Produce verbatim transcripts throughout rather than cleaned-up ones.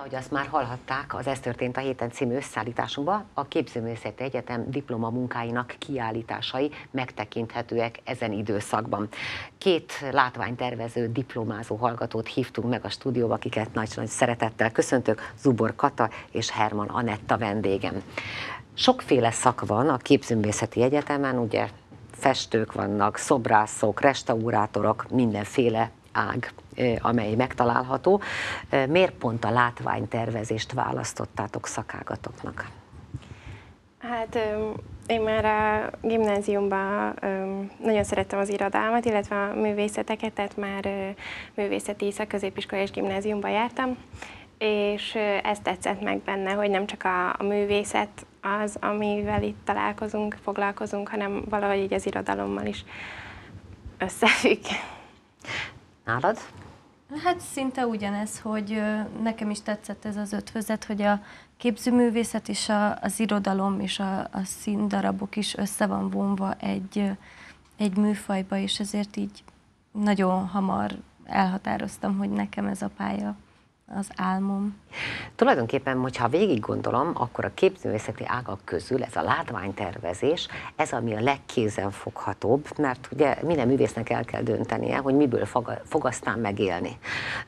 Ahogy azt már hallhatták, az Ez történt a héten című összeállításunkban a Képzőművészeti Egyetem diplomamunkáinak kiállításai megtekinthetőek ezen időszakban. Két látványtervező, diplomázó hallgatót hívtunk meg a stúdióba, akiket nagy-nagy szeretettel köszöntök, Zubor Kata és Herman Anetta vendégem. Sokféle szak van a Képzőművészeti Egyetemen, ugye festők vannak, szobrászok, restaurátorok, mindenféle ág, amely megtalálható. Miért pont a látványtervezést választottátok szakágatoknak? Hát én már a gimnáziumban nagyon szerettem az irodalmat, illetve a művészeteket, tehát már művészeti szakközépiskola és gimnáziumban jártam, és ez tetszett meg benne, hogy nem csak a, a művészet az, amivel itt találkozunk, foglalkozunk, hanem valahogy így az irodalommal is összefügg. Nálad? Hát szinte ugyanez, hogy nekem is tetszett ez az ötvözet, hogy a képzőművészet és a, az irodalom és a, a színdarabok is össze van vonva egy, egy műfajba, és ezért így nagyon hamar elhatároztam, hogy nekem ez a pálya az álmom. Tulajdonképpen, hogyha végig gondolom, akkor a képzőművészeti ágak közül ez a látványtervezés, ez ami a legkézenfoghatóbb, mert ugye minden művésznek el kell döntenie, hogy miből fog, fog aztán megélni.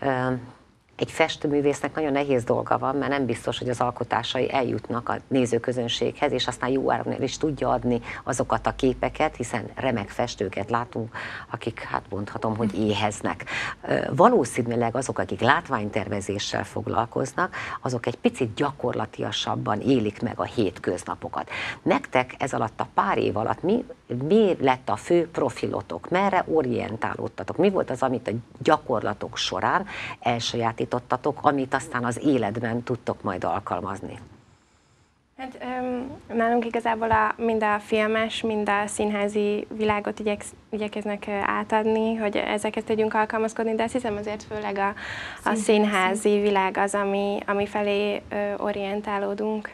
Egy festőművésznek nagyon nehéz dolga van, mert nem biztos, hogy az alkotásai eljutnak a nézőközönséghez, és aztán jó áron is tudja adni azokat a képeket, hiszen remek festőket látunk, akik, hát mondhatom, hogy éheznek. Valószínűleg azok, akik látványtervezéssel foglalkoznak, azok egy picit gyakorlatiasabban élik meg a hétköznapokat. Nektek ez alatt a pár év alatt mi, mi lett a fő profilotok? Merre orientálódtatok? Mi volt az, amit a gyakorlatok során elsajátítottatok, amit aztán az életben tudtok majd alkalmazni? Hát um, nálunk igazából a, mind a filmes, mind a színházi világot igyek, igyekeznek átadni, hogy ezeket tudjunk alkalmazkodni, de azt hiszem azért főleg a, a színházi világ az, ami, ami felé uh, orientálódunk.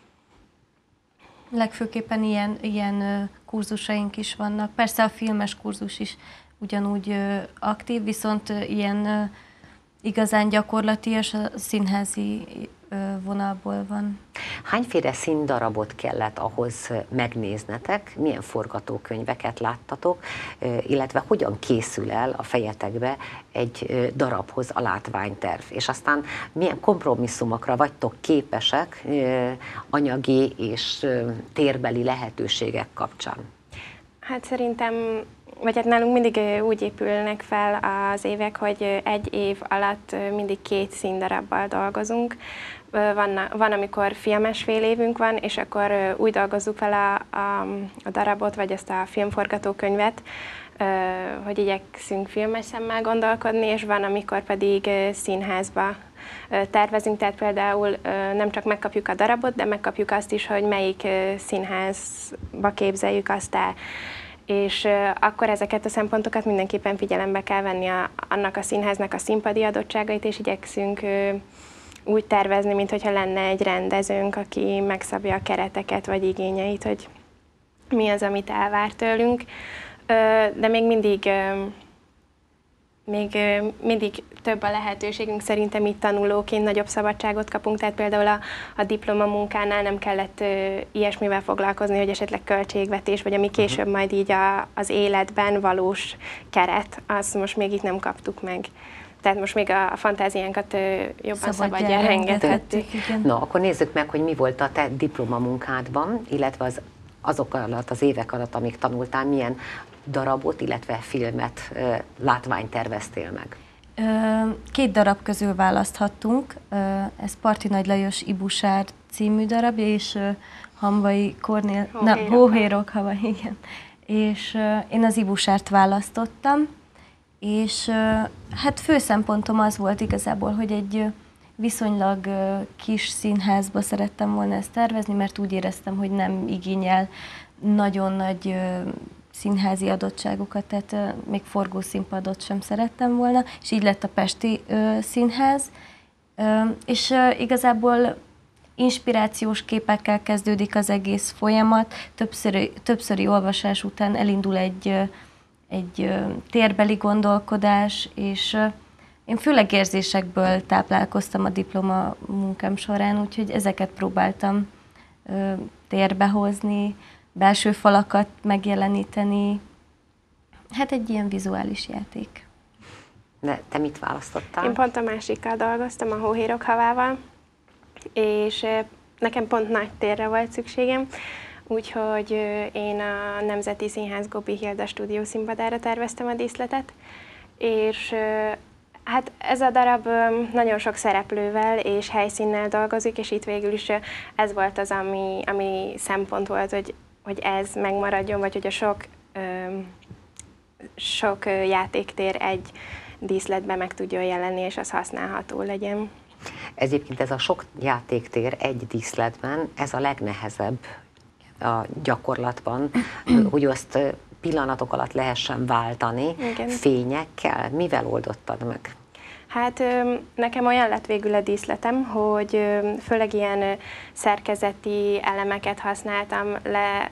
Legfőképpen ilyen, ilyen kurzusaink is vannak. Persze a filmes kurzus is ugyanúgy aktív, viszont ilyen igazán gyakorlatias a színházi vonalból van. Hányféle színdarabot kellett ahhoz megnéznetek, milyen forgatókönyveket láttatok, illetve hogyan készül el a fejetekbe egy darabhoz a látványterv, és aztán milyen kompromisszumokra vagytok képesek anyagi és térbeli lehetőségek kapcsán? Hát szerintem, vagy hát nálunk mindig úgy épülnek fel az évek, hogy egy év alatt mindig két színdarabbal dolgozunk. Van, van, amikor filmes fél évünk van, és akkor úgy dolgozzuk fel a, a, a darabot, vagy ezt a filmforgatókönyvet, hogy igyekszünk filmes szemmel gondolkodni, és van, amikor pedig színházba tervezünk, tehát például nem csak megkapjuk a darabot, de megkapjuk azt is, hogy melyik színházba képzeljük azt el. És akkor ezeket a szempontokat mindenképpen figyelembe kell venni a, annak a színháznak a színpadi adottságait, és igyekszünk úgy tervezni, mintha lenne egy rendezőnk, aki megszabja a kereteket vagy igényeit, hogy mi az, amit elvár tőlünk. De még mindig, még mindig több a lehetőségünk, szerintem itt tanulóként nagyobb szabadságot kapunk, tehát például a, a diplomamunkánál nem kellett ilyesmivel foglalkozni, hogy esetleg költségvetés, vagy ami később majd így a, az életben valós keret, azt most még itt nem kaptuk meg. Tehát most még a fantáziánkat jobban szabadjára engedhettük. Na, akkor nézzük meg, hogy mi volt a te diplomamunkádban, illetve az, azok alatt, az évek alatt, amíg tanultál, milyen darabot, illetve filmet, látványt terveztél meg? Két darab közül választhattunk. Ez Parti Nagy Lajos Ibusár című darab, és Hamvai Kornél, na, Hóhérok, Hamvai, igen. És én az Ibusárt választottam, és hát fő szempontom az volt igazából, hogy egy viszonylag kis színházba szerettem volna ezt tervezni, mert úgy éreztem, hogy nem igényel nagyon nagy színházi adottságokat, tehát még forgószínpadot sem szerettem volna, és így lett a Pesti Színház, és igazából inspirációs képekkel kezdődik az egész folyamat, többszöri, többszöri olvasás után elindul egy, egy térbeli gondolkodás, és én főleg érzésekből táplálkoztam a diploma munkám során, úgyhogy ezeket próbáltam ö, térbe hozni, belső falakat megjeleníteni. Hát egy ilyen vizuális játék. De te mit választottál? Én pont a másikkal dolgoztam, a Hóhérok havával, és nekem pont nagy térre volt szükségem, úgyhogy én a Nemzeti Színház Góbi Hilda stúdió színpadára terveztem a díszletet, és hát ez a darab nagyon sok szereplővel és helyszínnel dolgozik, és itt végül is ez volt az, ami, ami szempont volt, hogy, hogy ez megmaradjon, vagy hogy a sok, sok játéktér egy díszletben meg tudjon jelenni, és az használható legyen. Egyébként ez a sok játéktér egy díszletben, ez a legnehezebb a gyakorlatban, hogy azt pillanatok alatt lehessen váltani. Igen. Fényekkel. Mivel oldottad meg? Hát nekem olyan lett végül a díszletem, hogy főleg ilyen szerkezeti elemeket használtam le,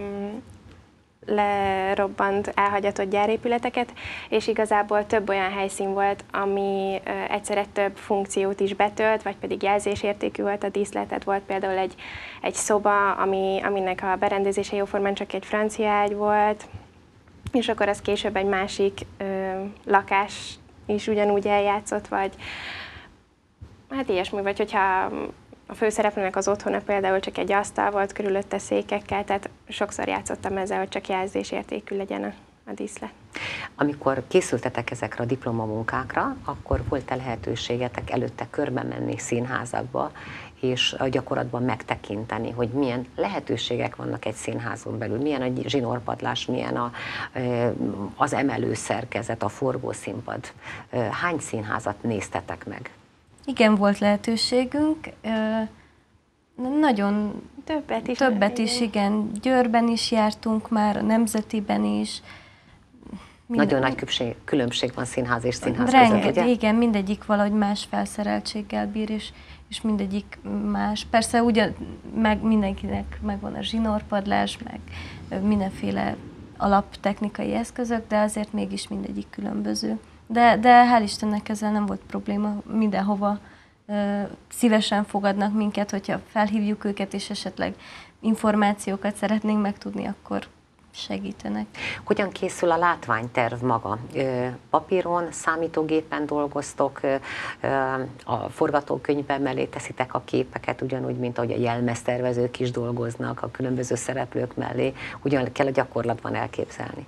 lerobbant, elhagyatott gyárépületeket, és igazából több olyan helyszín volt, ami egyszerre több funkciót is betölt, vagy pedig jelzésértékű volt a díszletet. Volt például egy, egy szoba, ami, aminek a berendezése jóformán csak egy francia ágy volt, és akkor az később egy másik ö, lakás is ugyanúgy eljátszott, vagy hát ilyesmi, vagy hogyha a főszereplőnek az otthona például csak egy asztal volt körülötte székekkel, tehát sokszor játszottam ezzel, hogy csak jelzésértékű legyen a, a díszlet. Amikor készültetek ezekre a diplomamunkákra, akkor volt-e lehetőségetek előtte körbe menni színházakba, és a gyakorlatban megtekinteni, hogy milyen lehetőségek vannak egy színházon belül, milyen a zsinórpadlás, milyen a, az emelő szerkezet, a forgószínpad. Hány színházat néztetek meg? Igen, volt lehetőségünk. Nagyon többet is. Többet is, igen. Győrben is jártunk már, a Nemzetiben is. Minden... Nagyon nagy különbség, különbség van színház és színház Renge, között, ugye? Igen, mindegyik valahogy más felszereltséggel bír, és, és mindegyik más. Persze ugyan, meg mindenkinek megvan a zsinórpadlás, meg mindenféle alaptechnikai eszközök, de azért mégis mindegyik különböző. De, de hál' Istennek ezzel nem volt probléma, mindenhova ö, szívesen fogadnak minket, hogyha felhívjuk őket, és esetleg információkat szeretnénk megtudni, akkor segítenek. Hogyan készül a látványterv maga? Papíron, számítógépen dolgoztok, a forgatókönyvben mellé teszitek a képeket, ugyanúgy, mint ahogy a jelmeztervezők is dolgoznak a különböző szereplők mellé. Hogyan kell a gyakorlatban elképzelni?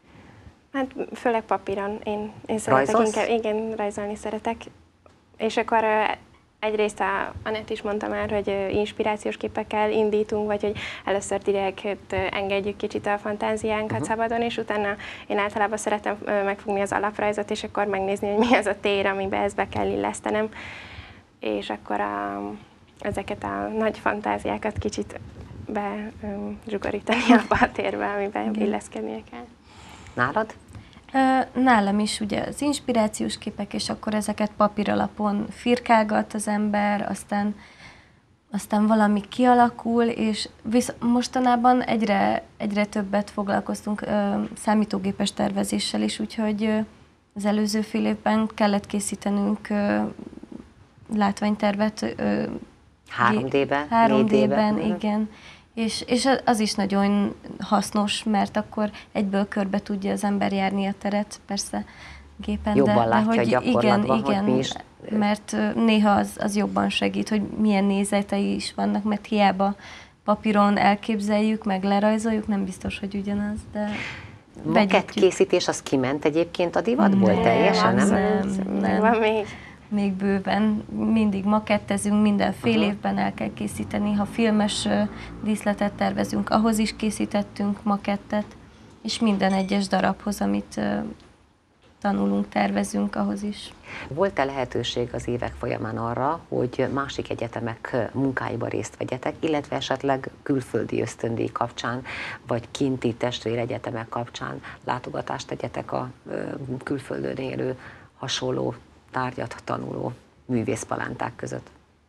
Hát főleg papíron. Én, én szeretek inkább, igen, rajzolni szeretek. És akkor egyrészt a Anett is mondta már, hogy inspirációs képekkel indítunk, vagy hogy először direkt engedjük kicsit a fantáziánkat uh-huh. szabadon, és utána én általában szeretem megfogni az alaprajzot, és akkor megnézni, hogy mi az a tér, amiben ezt be kell illesztenem. És akkor a, ezeket a nagy fantáziákat kicsit bezsugorítani abba a térbe, amiben uh-huh. illeszkednie kell. Nálad? Nálam is ugye az inspirációs képek, és akkor ezeket papír alapon firkálgat az ember, aztán, aztán valami kialakul, és visz, mostanában egyre, egyre többet foglalkoztunk ö, számítógépes tervezéssel is, úgyhogy ö, az előző fél évben kellett készítenünk ö, látványtervet. Ö, három dé-ben? három dé-ben, igen. És, és az is nagyon hasznos, mert akkor egyből körbe tudja az ember járni a teret, persze gépen, jobban de, látja de hogy gyakorlatban, igen, igen, hogy mi is... mert néha az, az jobban segít, hogy milyen nézetei is vannak, mert hiába papíron elképzeljük, meg lerajzoljuk, nem biztos, hogy ugyanaz, de makett készítés az kiment egyébként a divatból nem, teljesen, nem? Nem, nem. Van még. Még bőven, mindig makettezünk, minden fél uh-huh. évben el kell készíteni. Ha filmes uh, díszletet tervezünk, ahhoz is készítettünk makettet, és minden egyes darabhoz, amit uh, tanulunk, tervezünk, ahhoz is. Volt-e lehetőség az évek folyamán arra, hogy másik egyetemek munkáiba részt vegyetek, illetve esetleg külföldi ösztöndíj kapcsán, vagy kinti testvéregyetemek kapcsán látogatást tegyetek a uh, külföldön élő hasonló tárgyat tanuló művészpalánták között?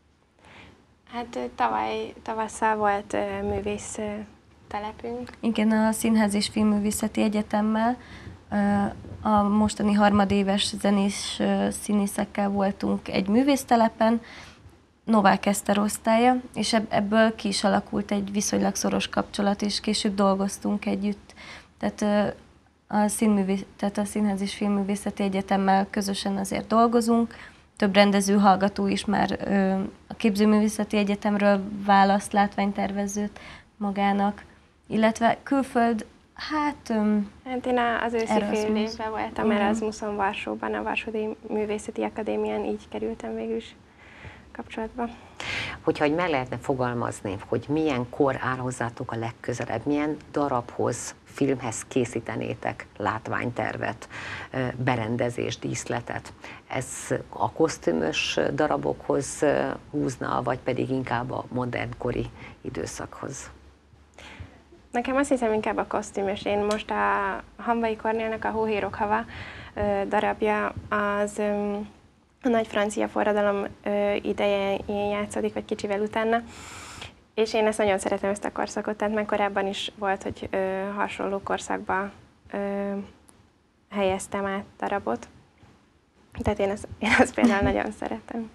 Hát tavaly, tavasszal volt művész telepünk. Igen, a Színház és Filmművészeti Egyetemmel A mostani harmadéves zenés színészekkel voltunk egy művésztelepen, Novák Eszter osztálya, és ebből ki is alakult egy viszonylag szoros kapcsolat, és később dolgoztunk együtt. Tehát a, színművész, tehát a Színház és Filmművészeti Egyetemmel közösen azért dolgozunk. Több rendező hallgató is már a Képzőművészeti Egyetemről választ látványtervezőt magának, illetve külföld, hát... Hát én az őszi fél évben voltam uh-huh. Erasmuson Varsóban, a Varsói Művészeti Akadémián, így kerültem végül is kapcsolatba. Hogyha hogy meg lehetne fogalmazni, hogy milyen kor áll hozzátok a legközelebb, milyen darabhoz, filmhez készítenétek látványtervet, berendezést, díszletet. Ez a kosztümös darabokhoz húzna, vagy pedig inkább a modernkori időszakhoz? Nekem azt hiszem inkább a kosztümös. Én most a Hamvai Kornélnak a Hóhérok hava darabja az a nagy francia forradalom idején játszódik, vagy kicsivel utána. És én ezt nagyon szeretem, ezt a korszakot, tehát már korábban is volt, hogy ö, hasonló korszakba ö, helyeztem át darabot. Tehát én ezt, én ezt például nagyon szeretem.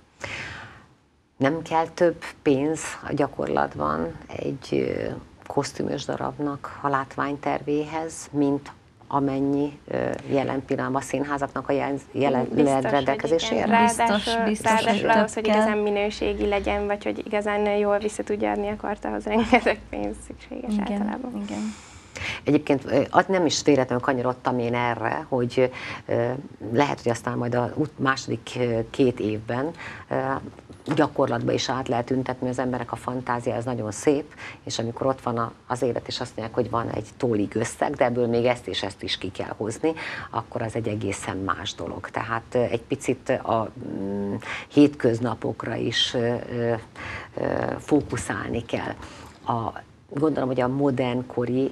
Nem kell több pénz a gyakorlatban egy kosztümös darabnak a látványtervéhez, mint amennyi jelen pillanatban a színházaknak a jelen rendelkezésére? Ráadásul, biztos, ráadásul ahhoz, hogy igazán minőségi legyen, vagy hogy igazán jól vissza tudja adni a kart, ahhoz rengeteg pénz szükséges igen, általában. Igen. Egyébként nem is véletlenül kanyarodtam én erre, hogy lehet, hogy aztán majd a második két évben gyakorlatban is át lehet üntetni, az emberek a fantázia, ez nagyon szép, és amikor ott van az élet, és azt mondják, hogy van egy tólig összeg, de ebből még ezt és ezt is ki kell hozni, akkor az egy egészen más dolog. Tehát egy picit a hétköznapokra is fókuszálni kell. A, gondolom, hogy a modernkori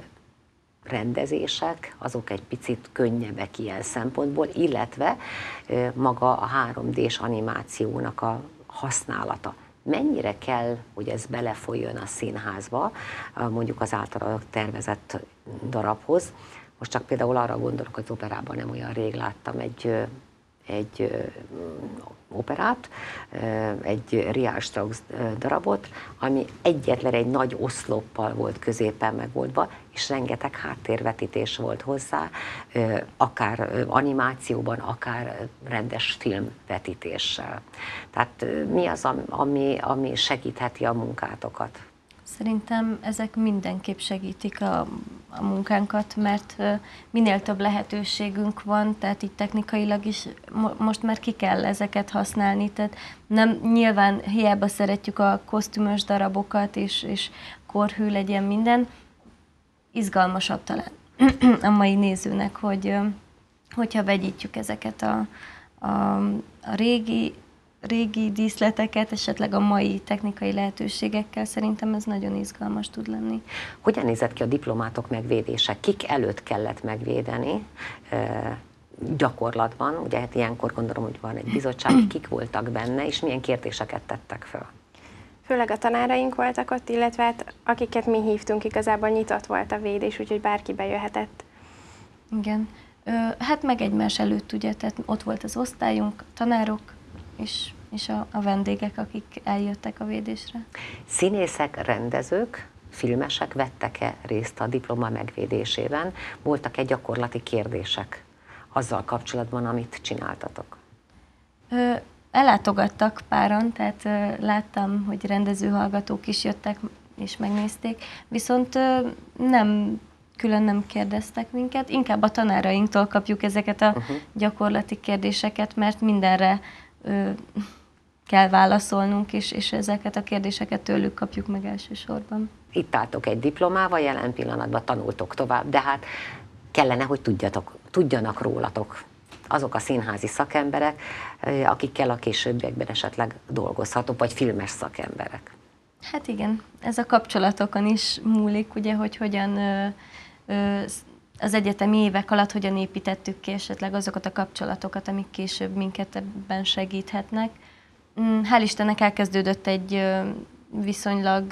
rendezések, azok egy picit könnyebbek ilyen szempontból, illetve maga a három dés animációnak a használata. Mennyire kell, hogy ez belefolyjon a színházba, mondjuk az általában tervezett darabhoz. Most csak például arra gondolok, hogy az operában nem olyan rég láttam egy, egy operát, egy Richard Strauss darabot, ami egyetlen egy nagy oszloppal volt középen megoldva, és rengeteg háttérvetítés volt hozzá, akár animációban, akár rendes filmvetítéssel. Tehát mi az, ami, ami segítheti a munkátokat? Szerintem ezek mindenképp segítik a, a munkánkat, mert minél több lehetőségünk van, tehát így technikailag is most már ki kell ezeket használni, tehát nem nyilván hiába szeretjük a kosztümös darabokat, és, és korhű legyen minden, izgalmasabb talán a mai nézőnek, hogy hogyha vegyítjük ezeket a, a, a régi régi díszleteket, esetleg a mai technikai lehetőségekkel, szerintem ez nagyon izgalmas tud lenni. Hogyan nézett ki a diplomátok megvédése? Kik előtt kellett megvédeni e, gyakorlatban? Ugye hát ilyenkor gondolom, hogy van egy bizottság, kik voltak benne, és milyen kérdéseket tettek fel? Főleg a tanáraink voltak ott, illetve hát, akiket mi hívtunk, igazából nyitott volt a védés, úgyhogy bárki bejöhetett. Igen. Ö, hát meg egymás előtt, ugye, tehát ott volt az osztályunk, tanárok, és, és a, a vendégek, akik eljöttek a védésre. Színészek, rendezők, filmesek vettek-e részt a diploma megvédésében? Voltak-e gyakorlati kérdések azzal kapcsolatban, amit csináltatok? Ö, ellátogattak páran, tehát ö, láttam, hogy rendezőhallgatók is jöttek és megnézték, viszont ö, nem külön nem kérdeztek minket, inkább a tanárainktól kapjuk ezeket a uh-huh. gyakorlati kérdéseket, mert mindenre ö, kell válaszolnunk, és, és ezeket a kérdéseket tőlük kapjuk meg elsősorban. Itt álltok egy diplomával, jelen pillanatban tanultok tovább, de hát kellene, hogy tudjatok, tudjanak rólatok azok a színházi szakemberek, akikkel a későbbiekben esetleg dolgozhatok, vagy filmes szakemberek. Hát igen, ez a kapcsolatokon is múlik, ugye, hogy hogyan ö, ö, az egyetemi évek alatt hogyan építettük ki esetleg azokat a kapcsolatokat, amik később minket ebben segíthetnek. Hál' Istennek elkezdődött egy viszonylag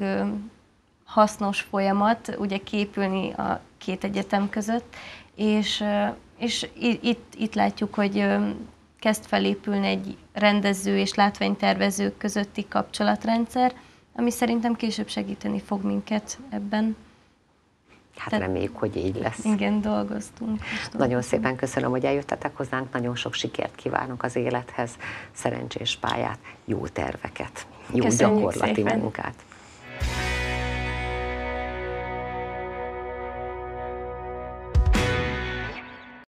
hasznos folyamat, ugye képülni a két egyetem között, és és itt, itt látjuk, hogy kezd felépülni egy rendező és látványtervezők közötti kapcsolatrendszer, ami szerintem később segíteni fog minket ebben. Hát Tehát, reméljük, hogy így lesz. Igen, dolgoztunk. Nagyon szépen köszönöm, hogy eljöttetek hozzánk, nagyon sok sikert kívánok az élethez, szerencsés pályát, jó terveket, jó Köszönjük gyakorlati szépen. munkát.